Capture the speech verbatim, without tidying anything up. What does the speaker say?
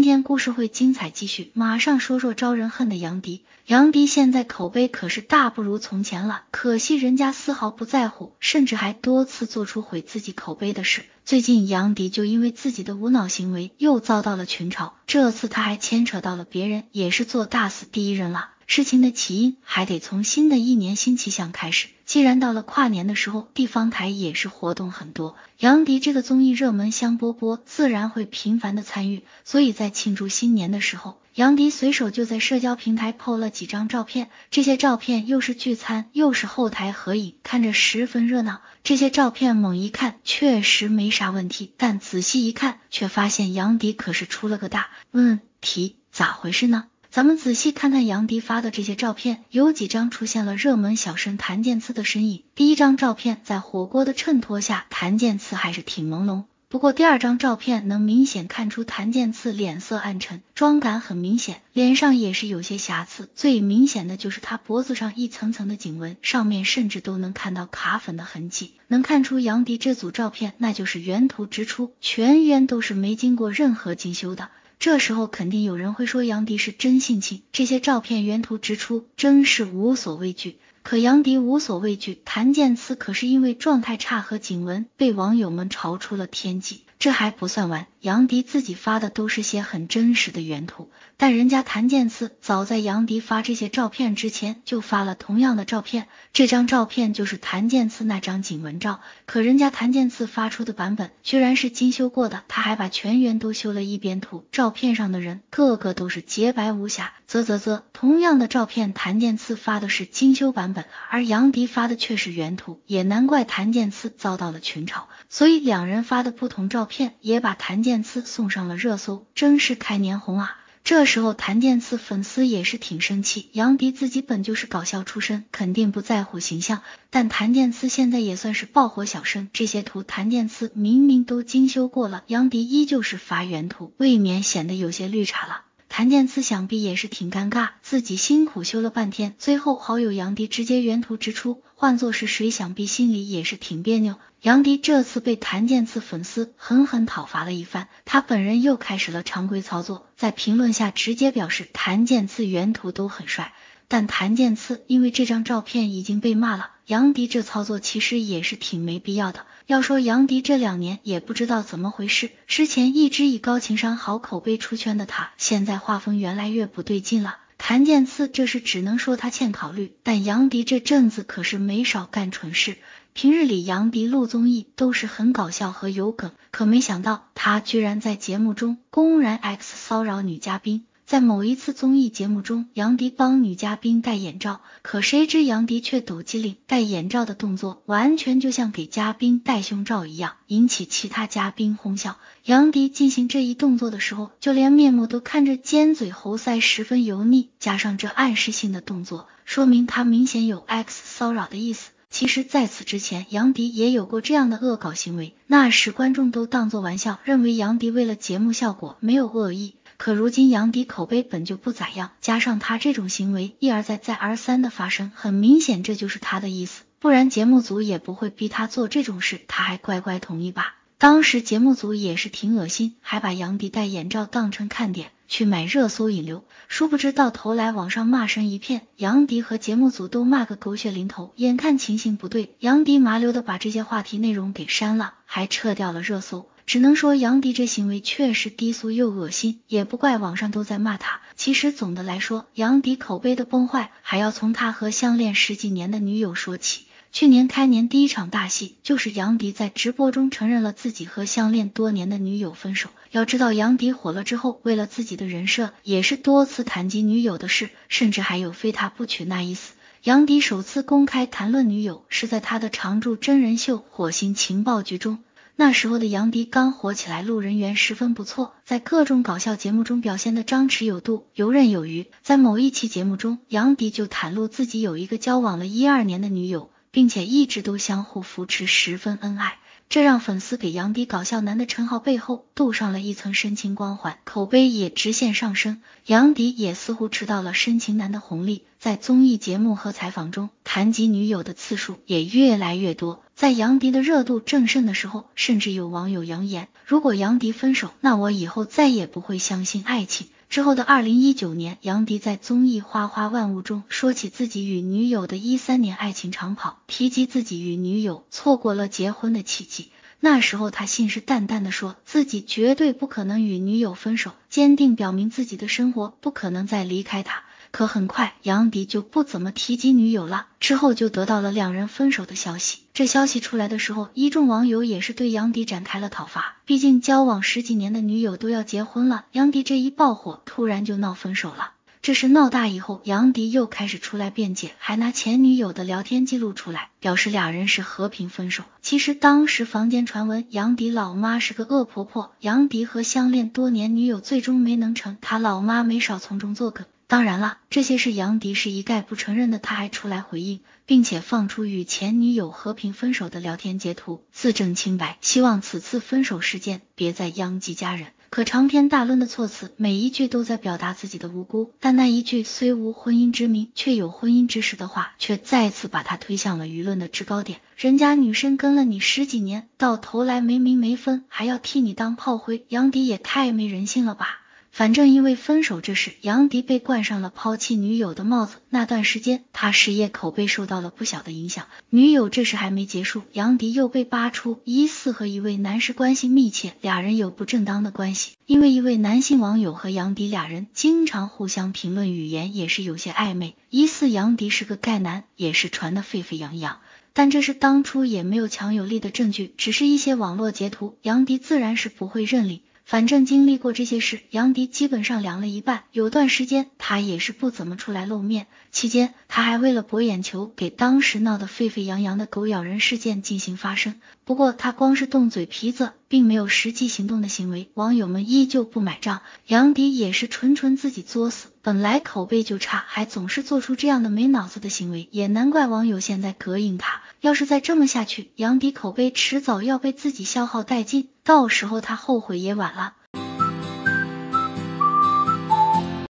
天故事会精彩继续，马上说说招人恨的杨迪。杨迪现在口碑可是大不如从前了，可惜人家丝毫不在乎，甚至还多次做出毁自己口碑的事。最近杨迪就因为自己的无脑行为又遭到了群嘲，这次他还牵扯到了别人，也是做大死第一人了。事情的起因还得从新的一年新气象开始，既然到了跨年的时候，地方台也是活动很多，杨迪这个综艺热门香饽饽自然会频繁的参与，所以在庆祝新年的时候，杨迪随手就在社交平台 po 了几张照片，这些照片又是聚餐又是后台合影，看着十分热闹。这些照片猛一看确实没啥问题，但仔细一看却发现杨迪可是出了个大问题，咋回事呢？咱们仔细看看杨迪发的这些照片，有几张出现了热门小生谭健次的身影。第一张照片在火锅的衬托下，谭健次还是挺朦胧，不过第二张照片能明显看出谭健次脸色暗沉，妆感很明显，脸上也是有些瑕疵，最明显的就是他脖子上一层层的颈纹，上面甚至都能看到卡粉的痕迹，能看出杨迪这组照片那就是原图直出，全员都是没经过任何精修的。这时候肯定有人会说杨迪是真性情，这些照片原图直出，真是无所畏惧。可杨迪无所畏惧，谭健次可是因为状态差和颈纹被网友们嘲出了天际。这还不算完，杨迪自己发的都是些很真实的原图，但人家谭健次早在杨迪发这些照片之前就发了同样的照片，这张照片就是谭健次那张颈纹照，可人家谭健次发出的版本居然是精修过的，他还把全员都修了一遍图，照片上的人个个都是洁白无瑕。啧啧啧，同样的照片谭健次发的是精修版本，而杨迪发的却是原图，也难怪谭健次遭到了群嘲，所以两人发的不同照片也把谭健次送上了热搜，真是开年红啊。这时候谭健次粉丝也是挺生气，杨迪自己本就是搞笑出身，肯定不在乎形象，但谭健次现在也算是爆火小生，这些图谭健次明明都精修过了，杨迪依旧是发原图，未免显得有些绿茶了。谭健次想必也是挺尴尬，自己辛苦修了半天，最后好友杨迪直接原图直出，换作是谁想必心里也是挺别扭。杨迪这次被谭健次粉丝狠狠讨伐了一番，他本人又开始了常规操作，在评论下直接表示谭健次原图都很帅，但谭健次因为这张照片已经被骂了，杨迪这操作其实也是挺没必要的。要说杨迪这两年也不知道怎么回事，之前一直以高情商好口碑出圈的他，现在画风越来越不对劲了。谭健次这是只能说他欠考虑，但杨迪这阵子可是没少干蠢事。平日里杨迪录综艺都是很搞笑和有梗，可没想到他居然在节目中公然 X 骚扰女嘉宾。在某一次综艺节目中，杨迪帮女嘉宾戴眼罩，可谁知杨迪却抖机灵，戴眼罩的动作完全就像给嘉宾戴胸罩一样，引起其他嘉宾哄笑。杨迪进行这一动作的时候，就连面目都看着尖嘴猴腮，十分油腻，加上这暗示性的动作，说明他明显有 X 骚扰的意思。其实在此之前，杨迪也有过这样的恶搞行为，那时观众都当作玩笑，认为杨迪为了节目效果没有恶意。可如今杨迪口碑本就不咋样，加上他这种行为一而再再而三的发生，很明显这就是他的意思，不然节目组也不会逼他做这种事，他还乖乖同意吧。当时节目组也是挺恶心，还把杨迪戴眼罩当成看点去买热搜引流，殊不知到头来网上骂声一片，杨迪和节目组都骂个狗血淋头。眼看情形不对，杨迪麻溜的把这些话题内容给删了，还撤掉了热搜。只能说杨迪这行为确实低俗又恶心，也不怪网上都在骂他。其实总的来说，杨迪口碑的崩坏还要从他和相恋十几年的女友说起。去年开年第一场大戏就是杨迪在直播中承认了自己和相恋多年的女友分手。要知道杨迪火了之后，为了自己的人设也是多次谈及女友的事，甚至还有非他不娶那意思。杨迪首次公开谈论女友是在他的常驻真人秀《火星情报局》中，那时候的杨迪刚火起来，路人缘十分不错，在各种搞笑节目中表现得张弛有度，游刃有余。在某一期节目中，杨迪就袒露自己有一个交往了一二年的女友，并且一直都相互扶持，十分恩爱。这让粉丝给杨迪搞笑男的称号背后镀上了一层深情光环，口碑也直线上升。杨迪也似乎吃到了深情男的红利，在综艺节目和采访中谈及女友的次数也越来越多。 在杨迪的热度正盛的时候，甚至有网友扬言，如果杨迪分手，那我以后再也不会相信爱情。之后的二零一九年，杨迪在综艺《花花万物》中说起自己与女友的一三年爱情长跑，提及自己与女友错过了结婚的契机。那时候他信誓旦旦地说自己绝对不可能与女友分手，坚定表明自己的生活不可能再离开他。可很快杨迪就不怎么提及女友了，之后就得到了两人分手的消息。这消息出来的时候，一众网友也是对杨迪展开了讨伐，毕竟交往十几年的女友都要结婚了，杨迪这一爆火突然就闹分手了。这事闹大以后，杨迪又开始出来辩解，还拿前女友的聊天记录出来，表示俩人是和平分手。其实当时坊间传闻杨迪老妈是个恶婆婆，杨迪和相恋多年女友最终没能成，他老妈没少从中作梗。当然了，这些事杨迪是一概不承认的，他还出来回应，并且放出与前女友和平分手的聊天截图，自证清白，希望此次分手事件别再殃及家人。可长篇大论的措辞，每一句都在表达自己的无辜，但那一句虽无婚姻之名，却有婚姻之实的话，却再次把他推向了舆论的制高点。人家女生跟了你十几年，到头来没名没分，还要替你当炮灰，杨迪也太没人性了吧。反正因为分手这事，杨迪被冠上了抛弃女友的帽子。那段时间，他事业口碑受到了不小的影响。女友这事还没结束，杨迪又被扒出疑似和一位男士关系密切，俩人有不正当的关系。因为一位男性网友和杨迪俩人经常互相评论，语言也是有些暧昧，疑似杨迪是个盖男，也是传得沸沸扬扬。但这是当初也没有强有力的证据，只是一些网络截图，杨迪自然是不会认领。反正经历过这些事，杨迪基本上凉了一半，有段时间他也是不怎么出来露面，期间他还为了博眼球，给当时闹得沸沸扬扬的狗咬人事件进行发声。不过他光是动嘴皮子，并没有实际行动的行为，网友们依旧不买账。杨迪也是纯纯自己作死，本来口碑就差，还总是做出这样的没脑子的行为，也难怪网友现在膈应他。要是再这么下去，杨迪口碑迟早要被自己消耗殆尽，到时候他后悔也晚了。